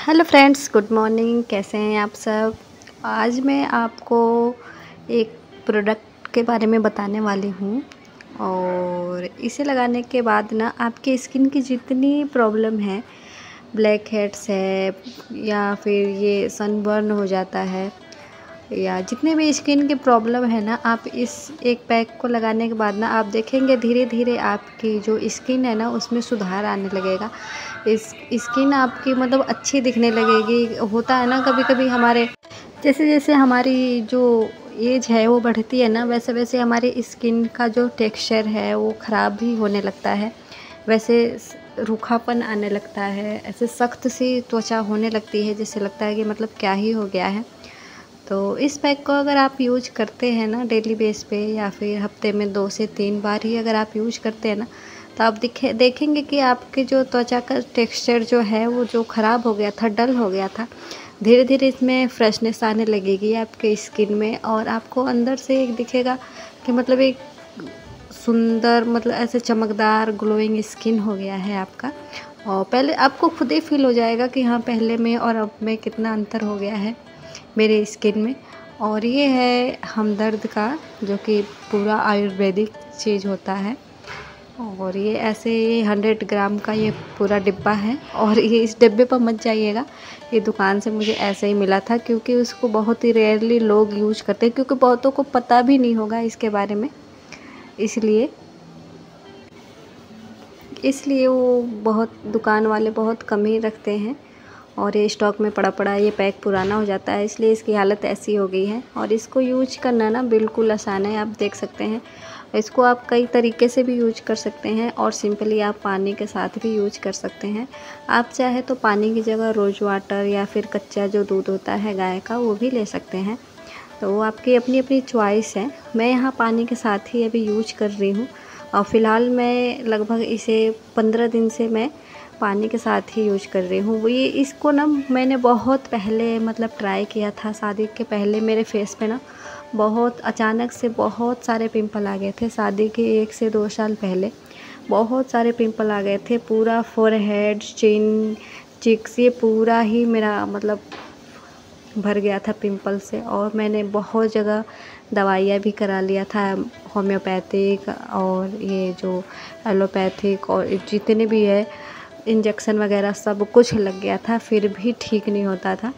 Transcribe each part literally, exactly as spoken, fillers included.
Hello friends, good morning. कैसे हैं आप सब। आज मैं आपको एक प्रोडक्ट के बारे में बताने वाली हूँ और इसे लगाने के बाद ना आपके स्किन की जितनी प्रॉब्लम है, ब्लैक हेड्स है या फिर ये सनबर्न हो जाता है या जितने भी स्किन की प्रॉब्लम है ना, आप इस एक पैक को लगाने के बाद ना आप देखेंगे धीरे धीरे आपकी जो स्किन है ना उसमें सुधार आने लगेगा। इस स्किन आपकी मतलब अच्छी दिखने लगेगी। होता है ना कभी कभी हमारे जैसे जैसे हमारी जो एज है वो बढ़ती है ना, वैसे वैसे हमारी स्किन का जो टेक्सचर है वो ख़राब भी होने लगता है। वैसे रूखापन आने लगता है, ऐसे सख्त सी त्वचा होने लगती है, जैसे लगता है कि मतलब क्या ही हो गया है। तो इस पैक को अगर आप यूज करते हैं ना डेली बेस पे या फिर हफ्ते में दो से तीन बार ही अगर आप यूज करते हैं ना, तो आप दिखे देखेंगे कि आपके जो त्वचा का टेक्सचर जो है वो जो ख़राब हो गया था, डल हो गया था, धीरे धीरे इसमें फ्रेशनेस आने लगेगी आपके स्किन में। और आपको अंदर से एक दिखेगा कि मतलब एक सुंदर, मतलब ऐसे चमकदार ग्लोइंग स्किन हो गया है आपका। और पहले आपको खुद ही फील हो जाएगा कि हाँ, पहले में और अब में कितना अंतर हो गया है मेरे स्किन में। और ये है हमदर्द का, जो कि पूरा आयुर्वेदिक चीज़ होता है। और ये ऐसे ये हंड्रेड ग्राम का ये पूरा डिब्बा है। और ये इस डिब्बे पर मत जाइएगा, ये दुकान से मुझे ऐसे ही मिला था, क्योंकि उसको बहुत ही रेयरली लोग यूज करते हैं, क्योंकि बहुतों को पता भी नहीं होगा इसके बारे में। इसलिए इसलिए वो बहुत दुकान वाले बहुत कम ही रखते हैं। और ये स्टॉक में पड़ा पड़ा ये पैक पुराना हो जाता है, इसलिए इसकी हालत ऐसी हो गई है। और इसको यूज करना ना बिल्कुल आसान है, आप देख सकते हैं। इसको आप कई तरीके से भी यूज कर सकते हैं और सिंपली आप पानी के साथ भी यूज कर सकते हैं। आप चाहे तो पानी की जगह रोज़ वाटर या फिर कच्चा जो दूध होता है गाय का, वो भी ले सकते हैं। तो वो आपकी अपनी अपनी चॉइस है। मैं यहाँ पानी के साथ ही अभी यूज कर रही हूँ और फ़िलहाल मैं लगभग इसे पंद्रह दिन से मैं पानी के साथ ही यूज कर रही हूँ। वो ये इसको ना मैंने बहुत पहले मतलब ट्राई किया था, शादी के पहले मेरे फेस पे ना बहुत अचानक से बहुत सारे पिंपल आ गए थे। शादी के एक से दो साल पहले बहुत सारे पिंपल आ गए थे। पूरा फोरहेड, चिन, चिक्स, ये पूरा ही मेरा मतलब भर गया था पिंपल से। और मैंने बहुत जगह दवाइयाँ भी करा लिया था, होम्योपैथिक और ये जो एलोपैथिक और जितने भी है इंजेक्शन वगैरह सब कुछ लग गया था, फिर भी ठीक नहीं होता था।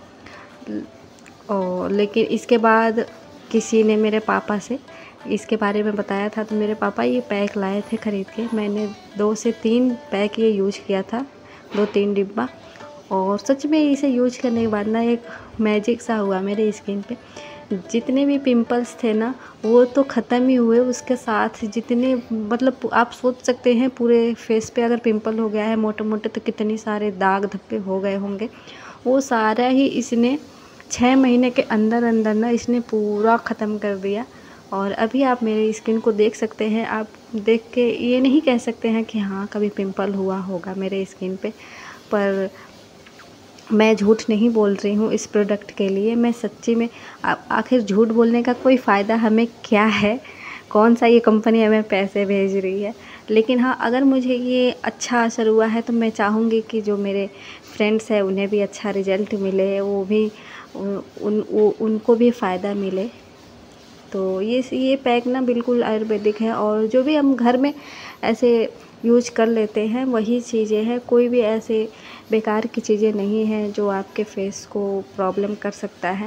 और लेकिन इसके बाद किसी ने मेरे पापा से इसके बारे में बताया था, तो मेरे पापा ये पैक लाए थे ख़रीद के। मैंने दो से तीन पैक ये यूज किया था, दो तीन डिब्बा। और सच में इसे यूज करने के बाद ना एक मैजिक सा हुआ मेरे स्किन पे। जितने भी पिंपल्स थे ना वो तो ख़त्म ही हुए, उसके साथ जितने मतलब आप सोच सकते हैं पूरे फेस पे अगर पिंपल हो गया है मोटे मोटे तो कितनी सारे दाग धब्बे हो गए होंगे, वो सारा ही इसने छः महीने के अंदर अंदर ना इसने पूरा ख़त्म कर दिया। और अभी आप मेरी स्किन को देख सकते हैं। आप देख के ये नहीं कह सकते हैं कि हाँ कभी पिंपल हुआ होगा मेरे स्किन पे, पर मैं झूठ नहीं बोल रही हूँ इस प्रोडक्ट के लिए। मैं सच्ची में, आखिर झूठ बोलने का कोई फ़ायदा हमें क्या है, कौन सा ये कंपनी हमें पैसे भेज रही है। लेकिन हाँ, अगर मुझे ये अच्छा असर हुआ है तो मैं चाहूँगी कि जो मेरे फ्रेंड्स हैं उन्हें भी अच्छा रिज़ल्ट मिले, वो भी उन, उन वो, उनको भी फ़ायदा मिले। तो ये ये पैक ना बिल्कुल आयुर्वेदिक है और जो भी हम घर में ऐसे यूज कर लेते हैं वही चीज़ें हैं। कोई भी ऐसे बेकार की चीज़ें नहीं हैं जो आपके फेस को प्रॉब्लम कर सकता है।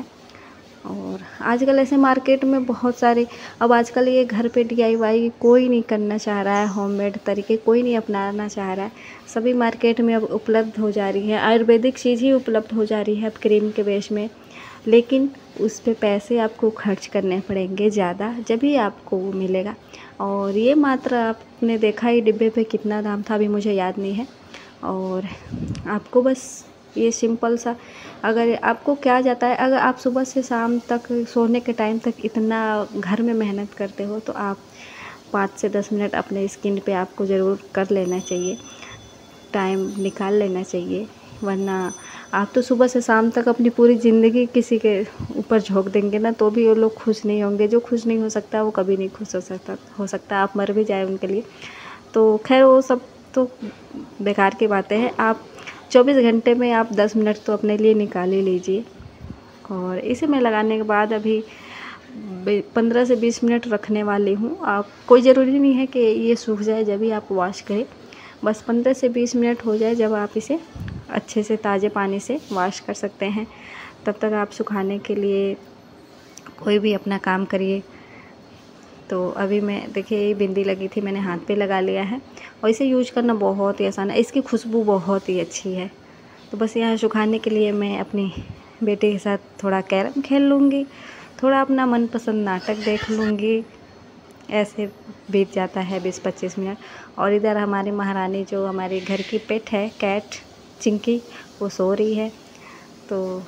और आजकल ऐसे मार्केट में बहुत सारे, अब आजकल ये घर पे डीआईवाई कोई नहीं करना चाह रहा है, होममेड तरीके कोई नहीं अपनाना चाह रहा है। सभी मार्केट में अब उपलब्ध हो जा रही है, आयुर्वेदिक चीज़ ही उपलब्ध हो जा रही है अब क्रीम के बेस में। लेकिन उस पे पैसे आपको खर्च करने पड़ेंगे ज़्यादा, जब ही आपको वो मिलेगा। और ये मात्र आपने देखा ही डिब्बे पे कितना दाम था, अभी मुझे याद नहीं है। और आपको बस ये सिंपल सा, अगर आपको क्या जाता है, अगर आप सुबह से शाम तक सोने के टाइम तक इतना घर में मेहनत करते हो तो आप पाँच से दस मिनट अपने स्किन पे आपको ज़रूर कर लेना चाहिए, टाइम निकाल लेना चाहिए। वरना आप तो सुबह से शाम तक अपनी पूरी ज़िंदगी किसी के ऊपर झोंक देंगे ना, तो भी वो लोग खुश नहीं होंगे। जो खुश नहीं हो सकता वो कभी नहीं खुश हो सकता हो सकता आप मर भी जाए उनके लिए। तो खैर वो सब तो बेकार की बातें हैं। आप चौबीस घंटे में आप दस मिनट तो अपने लिए निकाल ही लीजिए। और इसे मैं लगाने के बाद अभी पंद्रह से बीस मिनट रखने वाली हूँ। आप कोई ज़रूरी नहीं है कि ये सूख जाए जब भी आप वॉश करें, बस पंद्रह से बीस मिनट हो जाए जब आप इसे अच्छे से ताज़े पानी से वॉश कर सकते हैं। तब तक आप सुखाने के लिए कोई भी अपना काम करिए। तो अभी मैं देखिए ये बिंदी लगी थी, मैंने हाथ पे लगा लिया है और इसे यूज करना बहुत ही आसान है। इसकी खुशबू बहुत ही अच्छी है। तो बस यहाँ सुखाने के लिए मैं अपनी बेटे के साथ थोड़ा कैरम खेल लूँगी, थोड़ा अपना मनपसंद नाटक देख लूँगी। ऐसे बीत जाता है बीस पच्चीस मिनट। और इधर हमारी महारानी जो हमारे घर की पेट है, कैट चिंकी, वो सो रही है। तो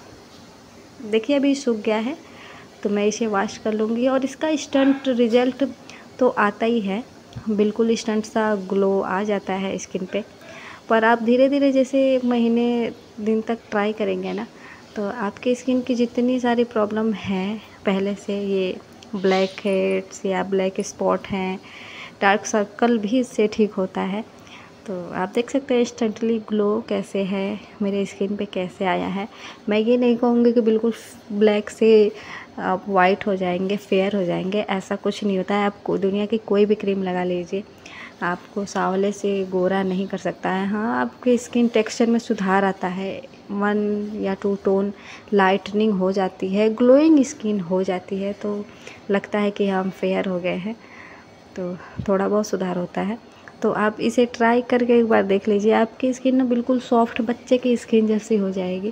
देखिए अभी सूख गया है, तो मैं इसे वॉश कर लूँगी। और इसका इंस्टेंट रिज़ल्ट तो आता ही है, बिल्कुल इंस्टेंट सा ग्लो आ जाता है स्किन पे। पर आप धीरे धीरे जैसे महीने दिन तक ट्राई करेंगे ना, तो आपकी स्किन की जितनी सारी प्रॉब्लम है पहले से, ये ब्लैक हेड्स या ब्लैक स्पॉट हैं, डार्क सर्कल भी इससे ठीक होता है। तो आप देख सकते हैं इंस्टेंटली ग्लो कैसे है, मेरे स्किन पे कैसे आया है। मैं ये नहीं कहूँगी कि बिल्कुल ब्लैक से आप वाइट हो जाएंगे, फेयर हो जाएंगे, ऐसा कुछ नहीं होता है। आप दुनिया की कोई भी क्रीम लगा लीजिए, आपको सांवले से गोरा नहीं कर सकता है। हाँ, आपके स्किन टेक्सचर में सुधार आता है, वन या टू टोन लाइटनिंग हो जाती है, ग्लोइंग स्किन हो जाती है, तो लगता है कि हम फेयर हो गए हैं। तो थोड़ा बहुत सुधार होता है। तो आप इसे ट्राई करके एक बार देख लीजिए, आपकी स्किन ना बिल्कुल सॉफ्ट बच्चे की स्किन जैसी हो जाएगी।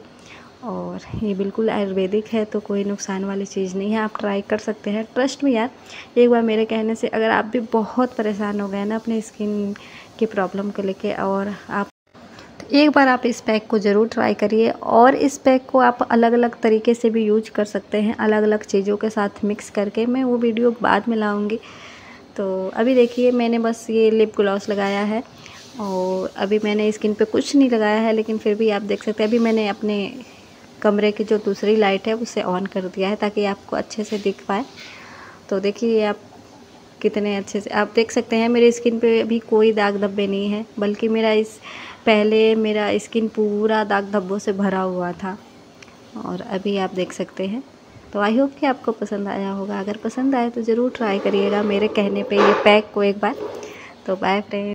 और ये बिल्कुल आयुर्वेदिक है, तो कोई नुकसान वाली चीज़ नहीं है, आप ट्राई कर सकते हैं। ट्रस्ट में यार, एक बार मेरे कहने से अगर आप भी बहुत परेशान हो गए ना अपने स्किन की प्रॉब्लम को लेके, और आप तो एक बार आप इस पैक को ज़रूर ट्राई करिए। और इस पैक को आप अलग अलग तरीके से भी यूज कर सकते हैं, अलग अलग चीज़ों के साथ मिक्स करके। मैं वो वीडियो बाद में लाऊंगी। तो अभी देखिए मैंने बस ये लिप ग्लॉस लगाया है और अभी मैंने स्किन पे कुछ नहीं लगाया है, लेकिन फिर भी आप देख सकते हैं अभी मैंने अपने कमरे की जो दूसरी लाइट है उसे ऑन कर दिया है ताकि आपको अच्छे से दिख पाए। तो देखिए आप कितने अच्छे से आप देख सकते हैं मेरी स्किन पे अभी कोई दाग धब्बे नहीं है, बल्कि मेरा इस पहले मेरा स्किन पूरा दाग धब्बों से भरा हुआ था और अभी आप देख सकते हैं। तो आई होप कि आपको पसंद आया होगा। अगर पसंद आए तो ज़रूर ट्राई करिएगा मेरे कहने पे ये पैक को एक बार। तो बाय फ्रेंड।